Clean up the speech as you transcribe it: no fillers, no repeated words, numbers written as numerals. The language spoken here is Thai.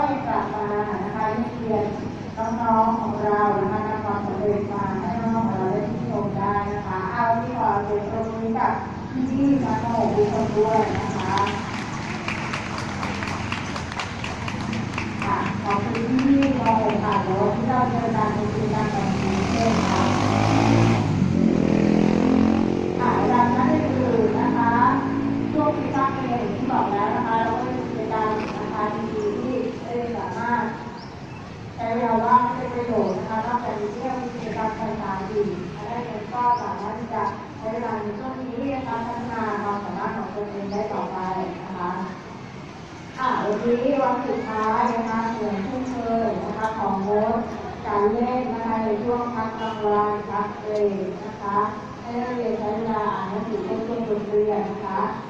กลับมานะคะที่เรียนน้องๆของเรานะคะนำความสำเร็จมาให้น้องๆของเราได้ชื่นชมได้นะคะเอาที่ขอเสียงปรบมือกับพี่ๆทั้ง6ทุกคนด้วยนะคะขอบคุณที่มองผมค่ะเดี๋ยวที่เราเจอกันในกิจกรรมแบบนี้เช่นค่ะหลังนั้นคือนะคะช่วงที่ตั้งเองที่บอกแล้วนะคะเราก็มีกิจกรรมนะคะดีๆที่สามารถใช้เวลาว่างให้เป็นประโยชน์นะคะนอกจากที่เรามีกิจกรรมต่างๆอีกได้เงินก็สามารถที่จะใช้เวลาในช่วงนี้นะคะพัฒนาความสามารถของตัวเองได้ต่อไปนะคะวันนี้วันสุดท้ายนะคะเหมือนเช่นเคยนะคะของงดการเล่นนะคะในช่วงพักกลางวันพักเบรกนะคะให้นักเรียนใช้เวลาอ่านหนังสือเพื่อเรียนนะคะ